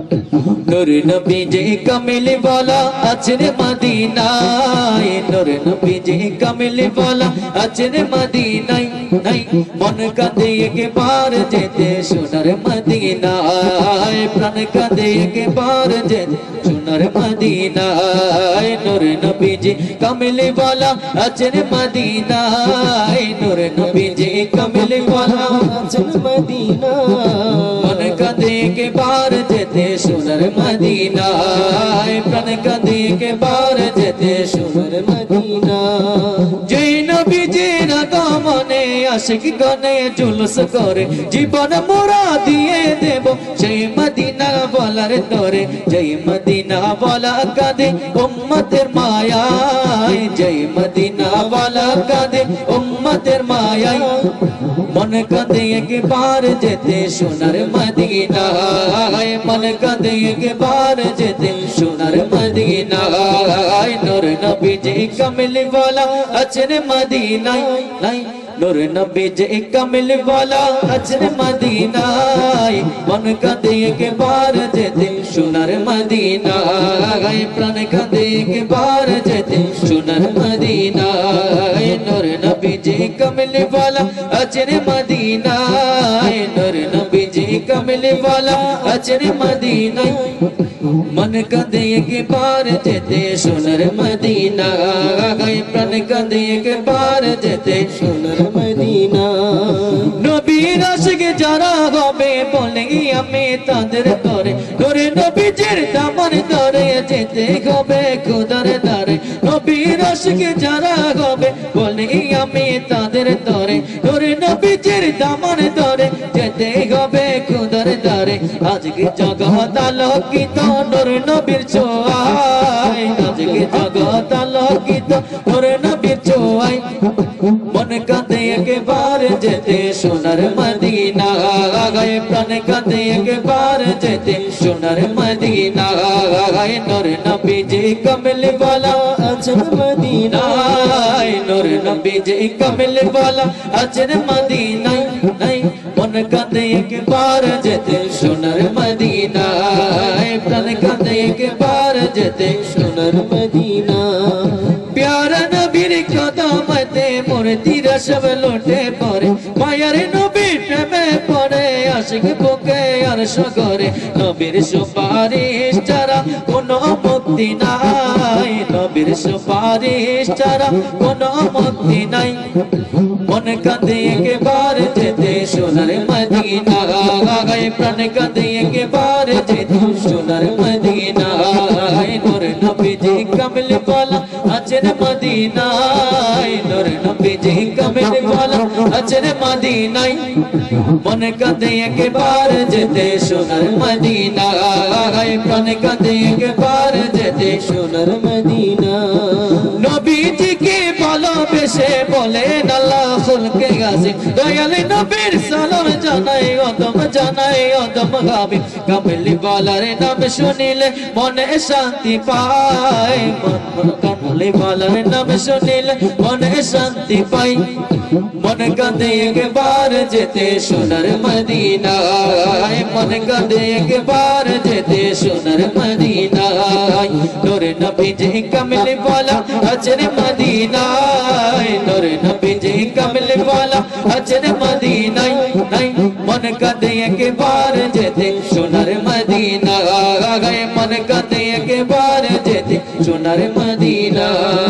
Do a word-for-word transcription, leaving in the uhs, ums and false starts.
नूर नबी जे Camille वाला अचरे मदीनाय नूर नबी जे Camille वाला अचरे मदीनाय नहीं मन कांदे के पार जेते सोनार मदीनाय प्राण कांदे के पार जेते सोनार मदीनाय नूर नबी जे कमिल वाला अचरे मदीनाय नूर नबी जे कमिल वाला अचरे मदीनाय मन कांदे के पार जेते सोनार मदीनाय प्राण कांदे के पार जेते सोनार मदीना जय नबी जे रागमने आशिक गने जुलूस करे जीवन मोरा दिए देव जय मदीना वालार तोरे जय मदीना वाला कांदे उम्मतेर मायाय जय मदीना वाला कांदे उम्मतेर मायाय मन कांदे के पार जेते सोनार मदीनाय मन कांदे के पार जेते सोनार मदीनाय नूर नबी जे कमिल वाला अचरे मदीनाय नहीं नूर नबी जे कमिल वाला अचरे मदीनाय मन कांदे के पार जेते सोनार मदीनाय प्राण कांदे के पार जेते सोनार मदीनाय नूर नबी जे कमिल वाला अचरे मदीनाय नूर नबी जे कमिल वाला अचरे मदीनाय मन कांदे के पार जेते सोनार मदीनाय प्राण कांदे के पार जेते सोनार मदीना नबीर आशिक जारा होबे बोले আমি তাদের তরে নূর নবীজির দামন ধরে যেতে হবে খোদার দ্বারে নবীর আশিক যারা হবে বলে আমি তাদের তরে নূর নবীজির দামন ধরে যেতে হবে খোদার দ্বারে আজকে জগৎ আলোকিত নূর নবীর ছোঁয়ায় আজকে জগৎ আলোকিত নূর নবীর ছোঁয়ায় मन कांदे के पार जेते सोनार मदीनाय प्राण कांदे के पार जेते सोनार मदीनाय नूर नबी जे कमिल वाला अचरे मदीनाय नूर नबी जे कमिल वाला अचरे मदीनाय नहीं मन कांदे के पार जेते सोनार मदीनाय प्राण कांदे के पार जेते सोनार मदीना प्यारा नबीर कदम ते मूर्तिरा सब लोटे पड़े मायार नबीर प्रेमे पड़े आशिक बुके अर्श करे नबीर सुपारिश ছাড়া কোনো মুক্তি নাই নবীর সুপারিশ ছাড়া কোনো মুক্তি নাই মন কাঁদে একেবারে যেতে সোনার মদিনা গায়ে প্রাণ কাঁদে একেবারে যেতে সোনার মদিনা নূর নবীজি কামিল ওয়ালা আছেন মদিনায় নূর নবীজি কামিল ওয়ালা আছেন মদিনায় মন কাঁদে একেবারে যেতে সোনার মদিনা গায়ে প্রাণ কাঁদে একেবারে যেতে সোনার মদিনা নবীজি কে ভালোবেসে বলেন আল্লাহ খুলকে গাজী দয়াল নবীর সালাম জানাই অদম জানাই অদম গাবি কামিল ওয়ালার নাম শুনিলে মনে শান্তি পায় মন কামিল ওয়ালার নাম শুনিলে মনে শান্তি পায় মন কাঁদে একবার যেতে সোনার মদিনা মন কাঁদে একবার যেতে সোনার মদিনা নূর নবীজি কামিল ওয়ালা আছেন মদিনায় নূর নবীজি কামিল ওয়ালা আছেন মদিনায় নাই মন কাঁদে একবার যেতে সোনার মদিনা গায়ে মন কাঁদে একবার যেতে সোনার মদিনা